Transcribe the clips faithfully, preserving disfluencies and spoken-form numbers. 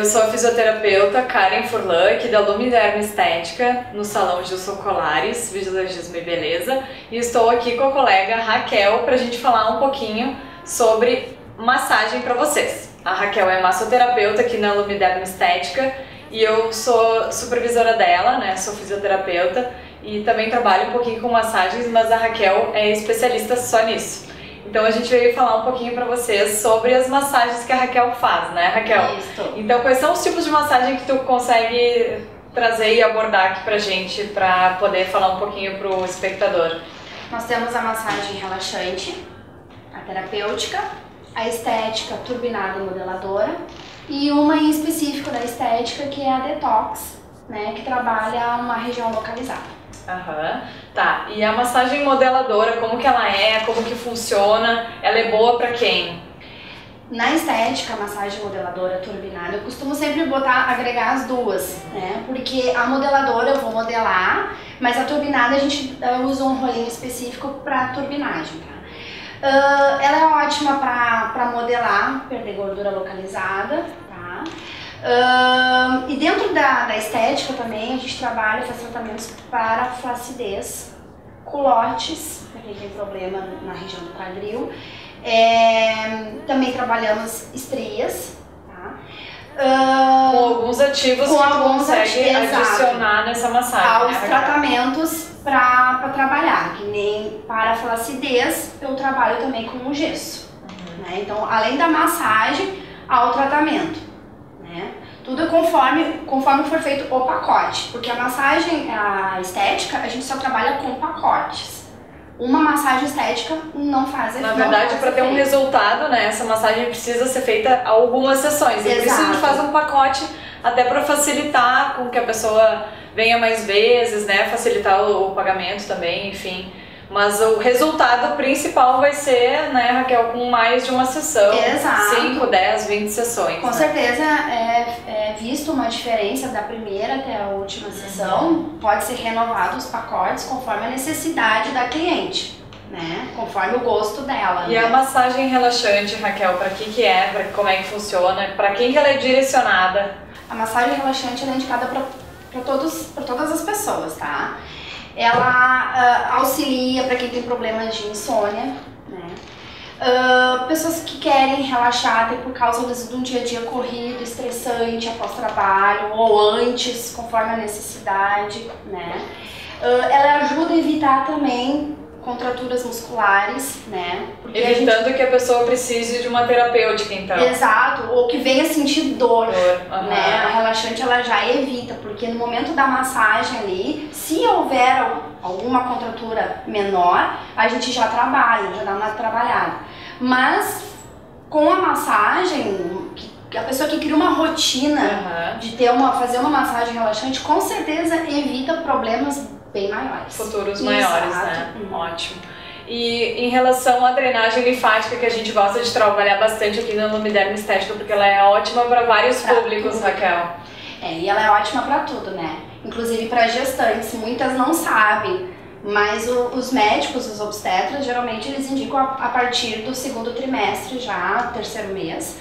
sou a fisioterapeuta Karen Furlan, aqui da Lumiderm Estética, no Salão Gilson Colares, Vigilantismo e Beleza, e estou aqui com a colega Raquel para a gente falar um pouquinho sobre massagem para vocês. A Raquel é massoterapeuta aqui na Lumiderm Estética e eu sou supervisora dela, né? Sou fisioterapeuta e também trabalho um pouquinho com massagens, mas a Raquel é especialista só nisso. Então a gente veio falar um pouquinho para vocês sobre as massagens que a Raquel faz, né, Raquel? Isso. Então quais são os tipos de massagem que tu consegue trazer e abordar aqui pra gente, para poder falar um pouquinho pro espectador? Nós temos a massagem relaxante, a terapêutica, a estética turbinada e modeladora e uma em específico da estética que é a detox, né, que trabalha uma região localizada. Aham, tá. E a massagem modeladora, como que ela é, como que funciona, ela é boa pra quem? Na estética, a massagem modeladora turbinada, eu costumo sempre botar, agregar as duas, né? Porque a modeladora eu vou modelar, mas a turbinada a gente usa um rolinho específico para turbinagem, tá? Uh, ela é ótima para modelar, perder gordura localizada, tá? Uh, e dentro da, da estética também a gente trabalha, faz tratamentos para flacidez, culotes, para quem tem problema na região do quadril. É, também trabalhamos estrias, tá? Uh, com alguns ativos com que alguns consegue ati adicionar nessa massagem. Aos né, tratamentos para trabalhar, que nem para a flacidez eu trabalho também com o gesso. Uhum. Né? Então, além da massagem, há o tratamento. Né? Tudo conforme, conforme for feito o pacote, porque a massagem, a estética, a gente só trabalha com pacotes. Uma massagem estética não faz efeito. Na verdade, para ter um resultado, né, essa massagem precisa ser feita algumas sessões. E por isso a gente faz um pacote até para facilitar com que a pessoa venha mais vezes, né, facilitar o, o pagamento também, enfim. Mas o resultado principal vai ser, né, Raquel, com mais de uma sessão. Exato. cinco, dez, vinte sessões. Com né? certeza é, é visto uma diferença da primeira até a última sessão. Uhum. Pode ser renovado os pacotes conforme a necessidade da cliente, né? Conforme o gosto dela. E né? a massagem relaxante, Raquel, para que que é? Pra, como é que funciona? Para quem que ela é direcionada? A massagem relaxante ela é indicada para todos, para todas as pessoas, tá? Ela uh, auxilia para quem tem problemas de insônia, né? Uh, pessoas que querem relaxar até por causa de um dia a dia corrido, estressante, após trabalho ou antes, conforme a necessidade, né? Uh, ela ajuda a evitar também contraturas musculares, né? Porque evitando a gente... que a pessoa precise de uma terapêutica, então. Exato, ou que venha sentir dor, dor. Uhum. né? A relaxante ela já evita, porque no momento da massagem ali, se houver alguma contratura menor, a gente já trabalha, já dá uma trabalhada. Mas com a massagem, que a pessoa que cria uma rotina uhum. de ter uma, fazer uma massagem relaxante, com certeza evita problemas bem maiores. Futuros maiores, Exato. né? Uhum. Ótimo. E em relação à drenagem linfática, que a gente gosta de trabalhar bastante aqui na Lumiderm Estética, porque ela é ótima para vários pra públicos, tudo. Raquel. É, e ela é ótima para tudo, né? Inclusive para gestantes, muitas não sabem, mas o, os médicos, os obstetras, geralmente eles indicam a, a partir do segundo trimestre, já, terceiro mês,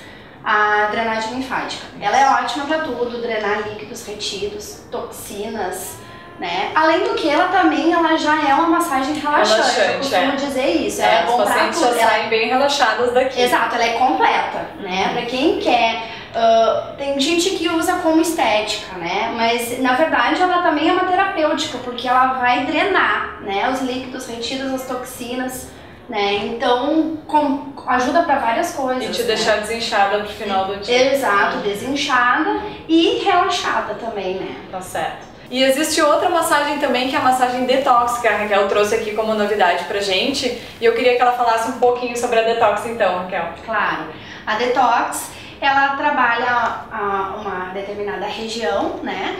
a drenagem linfática. Ela é ótima para tudo, drenar líquidos retidos, toxinas, né? Além do que ela também ela já é uma massagem relaxante, relaxante eu costumo é. dizer isso. É, ela é as bom pacientes já ela... saem bem relaxadas daqui. Exato, ela é completa, né? Pra quem quer, uh, tem gente que usa como estética, né? Mas na verdade ela também é uma terapêutica, porque ela vai drenar, né? Os líquidos retidos, as toxinas, né? Então com, ajuda pra várias coisas. E te né? deixar desinchada pro final do dia. Exato, desinchada e relaxada também, né? Tá certo. E existe outra massagem também, que é a massagem detox, que a Raquel trouxe aqui como novidade pra gente. E eu queria que ela falasse um pouquinho sobre a detox então, Raquel. Claro. A detox, ela trabalha a, uma determinada região, né?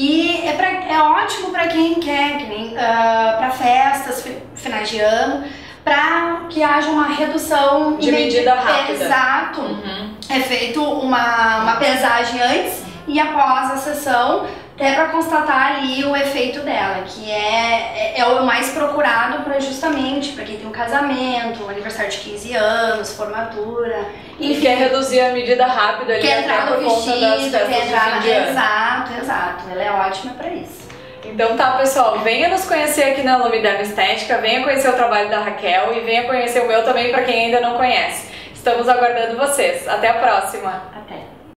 E é, pra, é ótimo pra quem quer, que nem, uh, pra festas, finais de ano, para que haja uma redução de medida rápida. Exato. Uhum. É feito uma, uma pesagem antes e após a sessão, até para constatar ali o efeito dela, que é, é, é o mais procurado para justamente para quem tem um casamento, um aniversário de quinze anos, formatura. E quer reduzir a medida rápida ali, quer entrar no por conta das vestido, festas quer entrar de na... fim de ano. Exato, exato. Ela é ótima para isso. Então tá, pessoal, venha nos conhecer aqui na Lume Derma Estética, venha conhecer o trabalho da Raquel e venha conhecer o meu também para quem ainda não conhece. Estamos aguardando vocês. Até a próxima! Até!